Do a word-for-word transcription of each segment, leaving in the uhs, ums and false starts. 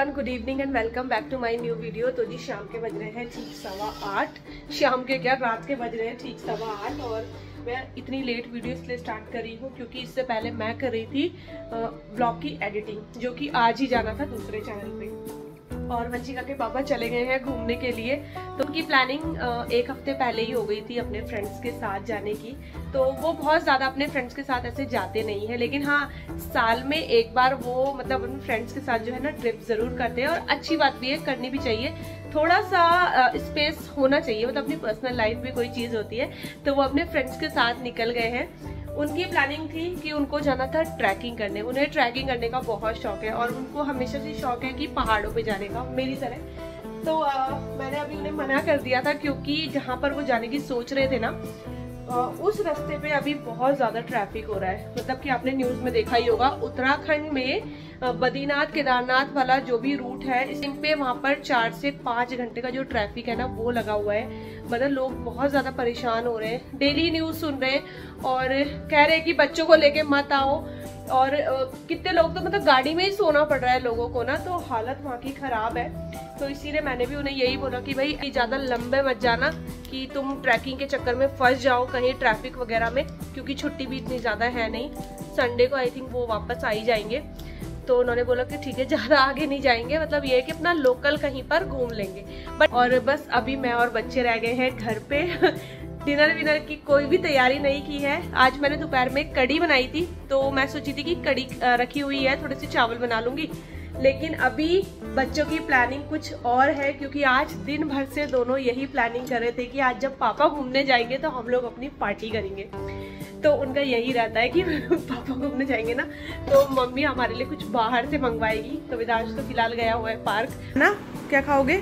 Everyone, good evening and welcome back to my new video. तो जी शाम के बज रहे हैं ठीक सवा आठ। शाम के क्या, रात के बज रहे हैं ठीक सवा आठ। और मैं इतनी लेट वीडियो इसलिए स्टार्ट कर रही हूँ क्योंकि इससे पहले मैं कर रही थी ब्लॉग की एडिटिंग, जो कि आज ही जाना था दूसरे चैनल पे। और वंशिका के पापा चले गए हैं घूमने के लिए, तो उनकी प्लानिंग एक हफ्ते पहले ही हो गई थी अपने फ्रेंड्स के साथ जाने की। तो वो बहुत ज़्यादा अपने फ्रेंड्स के साथ ऐसे जाते नहीं है, लेकिन हाँ साल में एक बार वो मतलब अपने फ्रेंड्स के साथ जो है ना ट्रिप ज़रूर करते हैं। और अच्छी बात भी है, करनी भी चाहिए। थोड़ा सा स्पेस होना चाहिए, मतलब अपनी पर्सनल लाइफ में कोई चीज़ होती है। तो वो अपने फ्रेंड्स के साथ निकल गए हैं। उनकी प्लानिंग थी कि उनको जाना था ट्रैकिंग करने। उन्हें ट्रैकिंग करने का बहुत शौक है और उनको हमेशा से शौक है कि पहाड़ों पे जाने का, मेरी तरह। तो आ, मैंने अभी उन्हें मना कर दिया था क्योंकि जहाँ पर वो जाने की सोच रहे थे ना, आ, उस रास्ते पे अभी बहुत ज़्यादा ट्रैफिक हो रहा है। मतलब कि आपने न्यूज़ में देखा ही होगा, उत्तराखंड में बद्रीनाथ केदारनाथ वाला जो भी रूट है, इस पे वहाँ पर चार से पाँच घंटे का जो ट्रैफिक है ना वो लगा हुआ है। मतलब लोग बहुत ज़्यादा परेशान हो रहे हैं, डेली न्यूज़ सुन रहे हैं और कह रहे हैं कि बच्चों को लेके मत आओ। और कितने लोग तो मतलब गाड़ी में ही सोना पड़ रहा है लोगों को ना, तो हालत वहाँ की ख़राब है। तो इसीलिए मैंने भी उन्हें यही बोला कि भाई ज़्यादा लंबे मत जाना कि तुम ट्रैकिंग के चक्कर में फंस जाओ कहीं ट्रैफिक वगैरह में, क्योंकि छुट्टी भी इतनी ज़्यादा है नहीं। संडे को आई थिंक वो वापस आ ही जाएंगे। तो उन्होंने बोला कि ठीक है, ज़्यादा आगे नहीं जाएंगे, मतलब ये है कि अपना लोकल कहीं पर घूम लेंगे। बट और बस अभी मैं और बच्चे रह गए हैं घर पे। डिनर विनर की कोई भी तैयारी नहीं की है। आज मैंने दोपहर में कढ़ी बनाई थी, तो मैं सोची थी कि कढ़ी रखी हुई है, थोड़े से चावल बना लूंगी। लेकिन अभी बच्चों की प्लानिंग कुछ और है, क्योंकि आज दिन भर से दोनों यही प्लानिंग कर रहे थे कि आज जब पापा घूमने जाएंगे तो हम लोग अपनी पार्टी करेंगे। तो उनका यही रहता है कि पापा घूमने जाएंगे ना तो मम्मी हमारे लिए कुछ बाहर से मंगवाएगी। तो विदांश तो फिलहाल गया हुआ है पार्क ना। क्या खाओगे?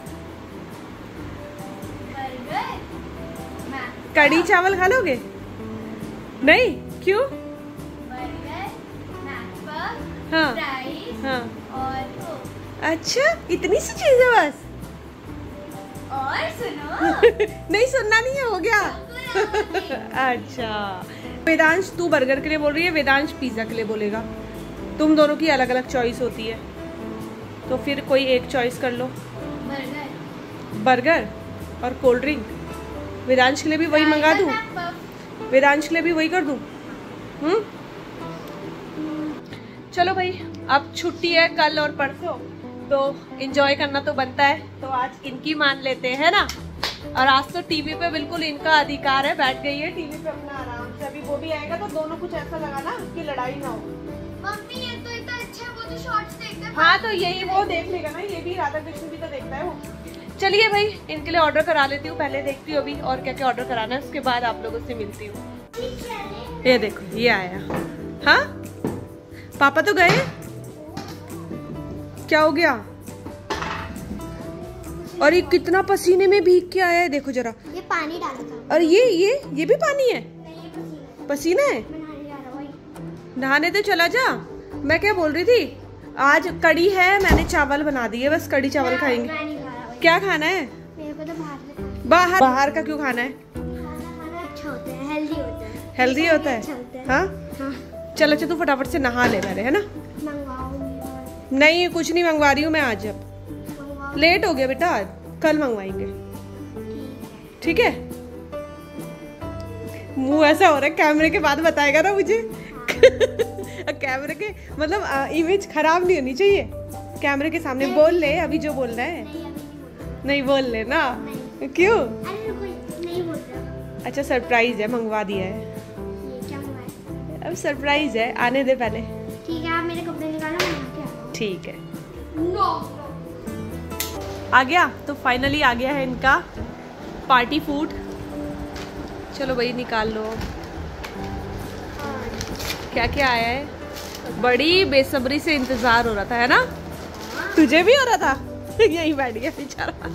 कढ़ी चावल खा लोगे? नहीं, क्यों? हाँ हाँ। और अच्छा, इतनी सी चीज है बस? और सुनो। नहीं सुनना नहीं है, हो गया। अच्छा, वेदांश तू बर्गर के लिए बोल रही है, वेदांश पिज्जा के लिए बोलेगा। तुम दोनों की अलग अलग चॉइस होती है, तो फिर कोई एक चॉइस कर लो। बर्गर बर्गर और कोल्ड ड्रिंक। वेदांश के लिए भी वही मंगा दूं? वेदांश के लिए भी वही कर दूं? हम्म, चलो भाई, अब छुट्टी है कल और परसों, तो एंजॉय करना तो बनता है। तो आज इनकी मान लेते हैं ना। और आज तो टीवी पे बिल्कुल इनका अधिकार है, बैठ गई है टीवी पे अपना आराम से। अभी वो भी आएगा तो दोनों कुछ ऐसा लगा ना उसकी लड़ाई ना हो। मम्मी ये तो इतना अच्छा है, वो तो शॉर्ट्स देखते हैं। हाँ, तो यही वो देख लेगा ना, ये भी राधा कृष्ण भी तो देखता है वो। चलिए भाई, इनके लिए ऑर्डर करा लेती हूँ, पहले देखती हूँ अभी और क्या क्या ऑर्डर कराना है, उसके बाद आप लोगों से मिलती हूँ। ये देखो, ये आया। हाँ, पापा तो गए, क्या हो गया? और ये कितना पसीने में भीग के आया है, देखो जरा। ये पानी डाला था। और ये ये ये भी पानी है? नहीं, ये पसीना। पसीना है? मैं नहाने जा रहा हूं। नहाने तो चला जा। मैं क्या बोल रही थी, आज कढ़ी है, मैंने चावल बना दिए, बस कढ़ी चावल खाएंगे। मैं नहीं खा रहा भाई। क्या खाना है? मेरे को तो बाहर से बाहर बाहर का क्यों खाना है? खाना खाना अच्छा होता है, हेल्दी होता है। हेल्दी होता है? अच्छा होता है। हाँ हाँ। चल अच्छा, तू फटाफट से नहा ले पहले, है ना? मंगवाओ। नहीं, कुछ नहीं मंगवा रही हूँ मैं आज। अब मंगवाओ। लेट हो गया बेटा, आज कल मंगवाएंगे, ठीक है? मुंह ऐसा हो रहा है, कैमरे के बाद बताएगा ना मुझे। कैमरे के मतलब इमेज खराब नहीं होनी चाहिए। कैमरे के सामने बोल ले अभी जो बोल रहा है। नहीं, अभी नहीं बोल नहीं बोल ले ना। क्यों? अरे रुको, नहीं बोल रहा। अच्छा, सरप्राइज है, मंगवा दिया है। ये क्या मंगवाया? अब सरप्राइज है, आने दे पहले। ठीक है, आप मेरे कपड़े निकालो, मैं नहा के आता हूं। ठीक है, नो। आ गया। तो फाइनली आ गया है इनका पार्टी फूड। चलो भाई निकाल लो। क्या क्या आया है? बड़ी बेसब्री से इंतजार हो रहा था, है ना? तुझे भी हो रहा था? यही बैठ गया बेचारा।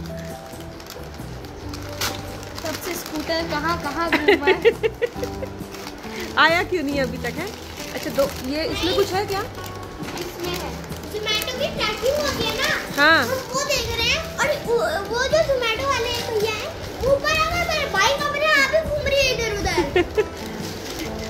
सबसे स्कूटर कहाँ कहाँ घूमा है। आया क्यों नहीं अभी तक है? अच्छा, दो ये इसमें कुछ है क्या? इसमें है जोमेटो की ट्रैकिंग होती है ना। हाँ, हम वो देख रहे हैं। और वो, वो जो जोमेटो वाले भैया हैं ऊपर आ गए, बाइक अपने आप ही घूम रही है इधर उधर।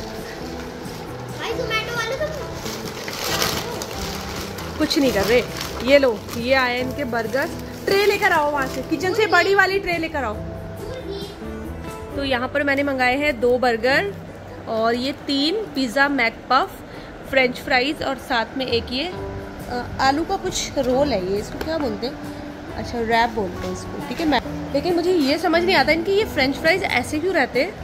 भाई जोमेटो वाले तो कुछ नहीं कर रहे, ये लो, ये आए इनके बर्गर। ट्रे लेकर आओ वहाँ से, किचन से बड़ी वाली ट्रे लेकर आओ। तो यहाँ पर मैंने मंगाए हैं दो बर्गर और ये तीन पिज़्ज़ा मैकपफ, फ्रेंच फ्राइज और साथ में एक ये आ, आलू का कुछ रोल है। ये इसको क्या बोलते हैं? अच्छा, रैप बोलते हैं इसको, ठीक है। मैं लेकिन मुझे ये समझ नहीं आता इनकी ये फ्रेंच फ्राइज ऐसे क्यों रहते हैं?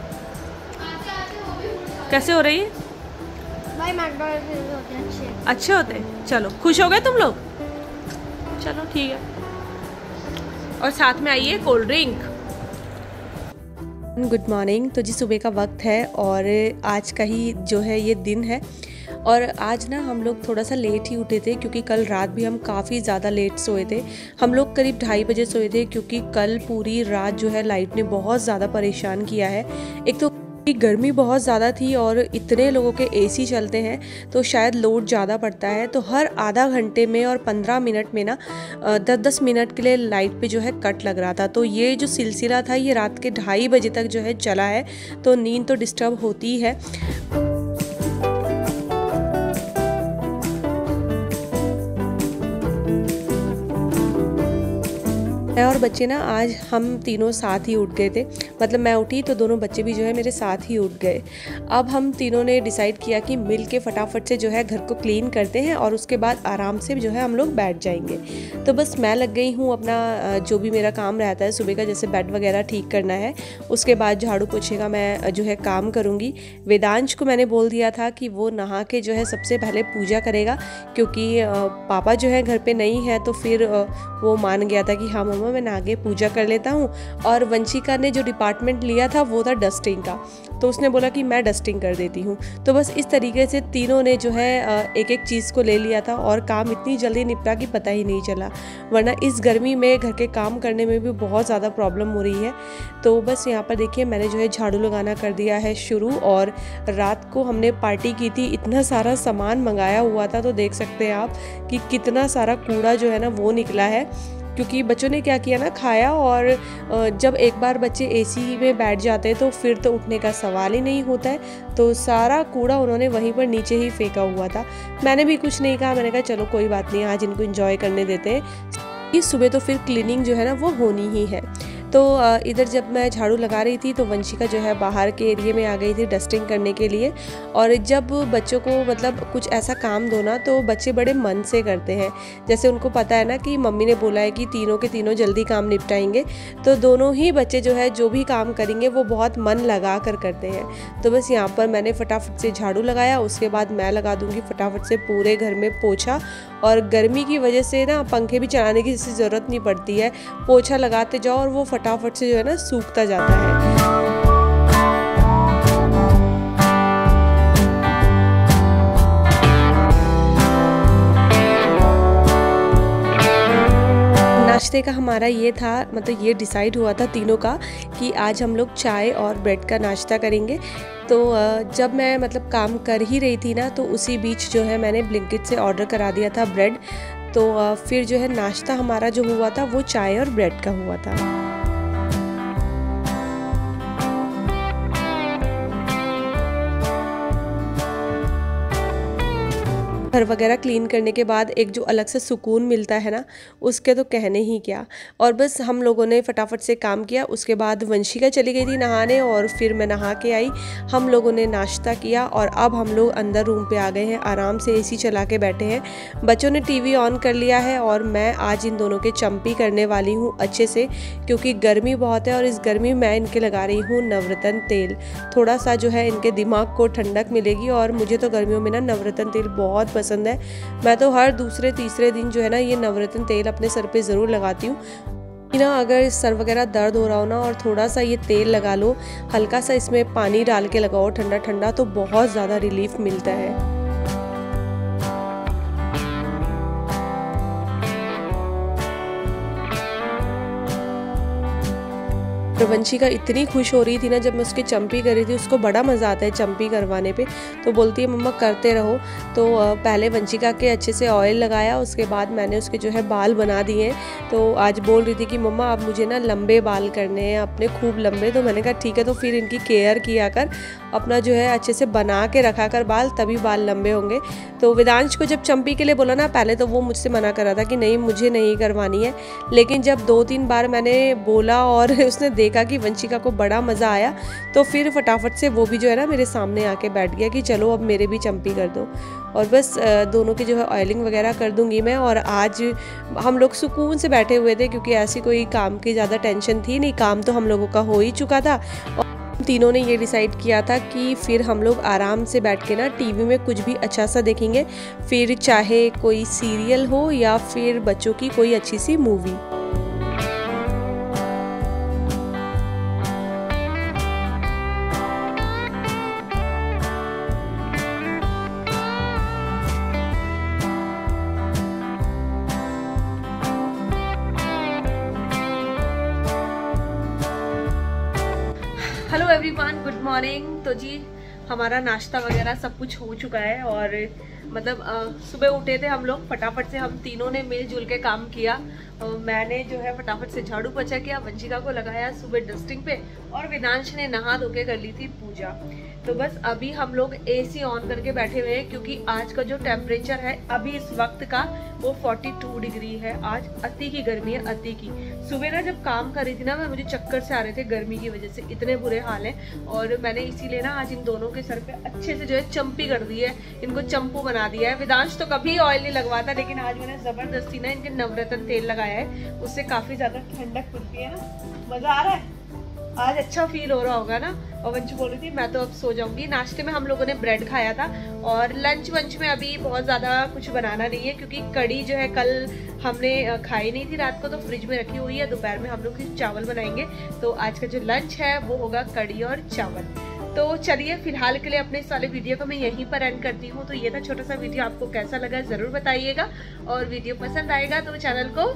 कैसे हो रही है भाई? मैकडॉनल्ड्स होते हैं अच्छे। अच्छे होते हैं। चलो, खुश हो गए तुम लोग? चलो ठीक है। और साथ में आइए कोल्ड ड्रिंक। Good morning. तो जी सुबह का वक्त है और आज का ही जो है ये दिन है। और आज ना हम लोग थोड़ा सा लेट ही उठे थे क्योंकि कल रात भी हम काफ़ी ज़्यादा लेट सोए थे। हम लोग करीब ढाई बजे सोए थे क्योंकि कल पूरी रात जो है लाइट ने बहुत ज़्यादा परेशान किया है। एक तो गर्मी बहुत ज़्यादा थी और इतने लोगों के एसी चलते हैं तो शायद लोड ज़्यादा पड़ता है, तो हर आधा घंटे में और पंद्रह मिनट में ना दस दस मिनट के लिए लाइट पे जो है कट लग रहा था। तो ये जो सिलसिला था ये रात के ढाई बजे तक जो है चला है, तो नींद तो डिस्टर्ब होती है। और बच्चे ना आज हम तीनों साथ ही उठ गए थे, मतलब मैं उठी तो दोनों बच्चे भी जो है मेरे साथ ही उठ गए। अब हम तीनों ने डिसाइड किया कि मिल के फटाफट से जो है घर को क्लीन करते हैं और उसके बाद आराम से जो है हम लोग बैठ जाएंगे। तो बस मैं लग गई हूँ अपना जो भी मेरा काम रहता है सुबह का, जैसे बेड वगैरह ठीक करना है, उसके बाद झाड़ू पोछे का मैं जो है काम करूँगी। वेदांश को मैंने बोल दिया था कि वो नहा के जो है सबसे पहले पूजा करेगा क्योंकि पापा जो है घर पर नहीं है, तो फिर वो मान गया था कि हाँ मम्मा मैं आगे पूजा कर लेता हूँ। और वंशिका ने जो डिपार्टमेंट लिया था वो था डस्टिंग का, तो उसने बोला कि मैं डस्टिंग कर देती हूँ। तो बस इस तरीके से तीनों ने जो है एक एक चीज़ को ले लिया था और काम इतनी जल्दी निपटा कि पता ही नहीं चला, वरना इस गर्मी में घर के काम करने में भी बहुत ज़्यादा प्रॉब्लम हो रही है। तो बस यहाँ पर देखिए मैंने जो है झाड़ू लगाना कर दिया है शुरू। और रात को हमने पार्टी की थी, इतना सारा सामान मंगाया हुआ था, तो देख सकते हैं आप कि कितना सारा कूड़ा जो है ना वो निकला है, क्योंकि बच्चों ने क्या किया ना, खाया और जब एक बार बच्चे एसी में बैठ जाते हैं तो फिर तो उठने का सवाल ही नहीं होता है। तो सारा कूड़ा उन्होंने वहीं पर नीचे ही फेंका हुआ था। मैंने भी कुछ नहीं कहा, मैंने कहा चलो कोई बात नहीं, आज इनको एंजॉय करने देते हैं। इस सुबह तो फिर क्लीनिंग जो है ना वो होनी ही है। तो इधर जब मैं झाड़ू लगा रही थी तो वंशिका जो है बाहर के एरिया में आ गई थी डस्टिंग करने के लिए। और जब बच्चों को मतलब कुछ ऐसा काम दो ना तो बच्चे बड़े मन से करते हैं, जैसे उनको पता है ना कि मम्मी ने बोला है कि तीनों के तीनों जल्दी काम निपटाएंगे, तो दोनों ही बच्चे जो है जो भी काम करेंगे वो बहुत मन लगा कर करते हैं। तो बस यहाँ पर मैंने फटाफट से झाड़ू लगाया, उसके बाद मैं लगा दूँगी फटाफट से पूरे घर में पोछा। और गर्मी की वजह से ना पंखे भी चलाने की जैसी ज़रूरत नहीं पड़ती है, पोछा लगाते जाओ और वो फटाफट से जो है ना सूखता जाता है। नाश्ते का हमारा ये था, मतलब ये डिसाइड हुआ था तीनों का कि आज हम लोग चाय और ब्रेड का नाश्ता करेंगे। तो जब मैं मतलब काम कर ही रही थी ना तो उसी बीच जो है मैंने ब्लिंकिट से ऑर्डर करा दिया था ब्रेड। तो फिर जो है नाश्ता हमारा जो हुआ था वो चाय और ब्रेड का हुआ था। घर वगैरह क्लीन करने के बाद एक जो अलग से सुकून मिलता है ना, उसके तो कहने ही क्या। और बस हम लोगों ने फटाफट से काम किया, उसके बाद वंशिका चली गई थी नहाने और फिर मैं नहा के आई। हम लोगों ने नाश्ता किया और अब हम लोग अंदर रूम पे आ गए हैं, आराम से एसी चला के बैठे हैं। बच्चों ने टीवी ऑन कर लिया है और मैं आज इन दोनों के चंपी करने वाली हूँ अच्छे से, क्योंकि गर्मी बहुत है और इस गर्मी में मैं इनके लगा रही हूँ नवरत्न तेल। थोड़ा सा जो है इनके दिमाग को ठंडक मिलेगी। और मुझे तो गर्मियों में ना नवरत्न तेल बहुत पसंद है। मैं तो हर दूसरे तीसरे दिन जो है ना ये नवरत्न तेल अपने सर पे ज़रूर लगाती हूँ ना। अगर सर वगैरह दर्द हो रहा हो ना और थोड़ा सा ये तेल लगा लो, हल्का सा इसमें पानी डाल के लगाओ ठंडा ठंडा, तो बहुत ज़्यादा रिलीफ मिलता है। और वंशिका इतनी खुश हो रही थी ना जब मैं उसकी चंपी कर रही थी। उसको बड़ा मज़ा आता है चंपी करवाने पे, तो बोलती है मम्मा करते रहो। तो पहले वंशिका के अच्छे से ऑयल लगाया, उसके बाद मैंने उसके जो है बाल बना दिए। तो आज बोल रही थी कि मम्मा अब मुझे ना लंबे बाल करने हैं अपने, खूब लंबे। तो मैंने कहा ठीक है, तो फिर इनकी केयर किया कर, अपना जो है अच्छे से बना के रखा कर बाल, तभी बाल लंबे होंगे। तो वेदांश को जब चंपी के लिए बोला ना, पहले तो वो मुझसे मना कर रहा था कि नहीं मुझे नहीं करवानी है, लेकिन जब दो तीन बार मैंने बोला और उसने देखा कि वंशिका को बड़ा मज़ा आया, तो फिर फटाफट से वो भी जो है ना मेरे सामने आके बैठ गया कि चलो अब मेरे भी चंपी कर दो। और बस दोनों की जो है ऑयलिंग वगैरह कर दूंगी मैं। और आज हम लोग सुकून से बैठे हुए थे क्योंकि ऐसी कोई काम की ज़्यादा टेंशन थी नहीं, काम तो हम लोगों का हो ही चुका था। और तीनों ने ये डिसाइड किया था कि फिर हम लोग आराम से बैठ के ना टीवी में कुछ भी अच्छा सा देखेंगे, फिर चाहे कोई सीरियल हो या फिर बच्चों की कोई अच्छी सी movie. Hello everyone, good morning. तो जी हमारा नाश्ता वगैरह सब कुछ हो चुका है और मतलब आ, सुबह उठे थे हम लोग, फटाफट से हम तीनों ने मिलजुल के काम किया। और मैंने जो है फटाफट से झाड़ू पोछा किया, वंशिका को लगाया सुबह डस्टिंग पे, और वेदांश ने नहा धो के कर ली थी पूजा। तो बस अभी हम लोग एसी ऑन करके बैठे हुए हैं क्योंकि आज का जो टेम्परेचर है अभी इस वक्त का वो बयालीस डिग्री है। आज अति की गर्मी है, अति की। सुबह ना जब काम कर रही थी ना मैं, मुझे चक्कर से आ रहे थे गर्मी की वजह से, इतने बुरे हाल हैं। और मैंने इसीलिए ना आज इन दोनों के सर पे अच्छे से जो है चंपी कर दी है, इनको चंपू बना दिया है। वेदांश तो कभी ऑयल नहीं लगवाता, लेकिन आज मैंने जबरदस्ती ना इनके नवरत्न तेल लगाया है, उससे काफी ज्यादा ठंडक मिलती है ना। मजा आ रहा है, आज अच्छा फील हो रहा होगा ना। और वंश बोल रही थी मैं तो अब सो जाऊंगी। नाश्ते में हम लोगों ने ब्रेड खाया था, और लंच वंच में अभी बहुत ज़्यादा कुछ बनाना नहीं है क्योंकि कड़ी जो है कल हमने खाई नहीं थी रात को, तो फ्रिज में रखी हुई है। दोपहर में हम लोग चावल बनाएंगे, तो आज का जो लंच है वो होगा कड़ी और चावल। तो चलिए फिलहाल के लिए अपने इस वाले वीडियो को मैं यहीं पर एंड करती हूँ। तो ये था छोटा सा वीडियो, आपको कैसा लगा ज़रूर बताइएगा, और वीडियो पसंद आएगा तो चैनल को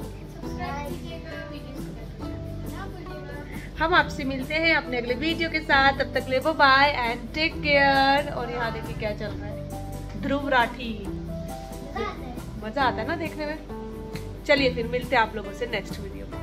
हम आपसे मिलते हैं अपने अगले वीडियो के साथ। तब तक ले बाय एंड टेक केयर। और यहाँ देखिए क्या चल रहा है, ध्रुव राठी। मजा आता है ना देखने में। चलिए फिर मिलते हैं आप लोगों से नेक्स्ट वीडियो में।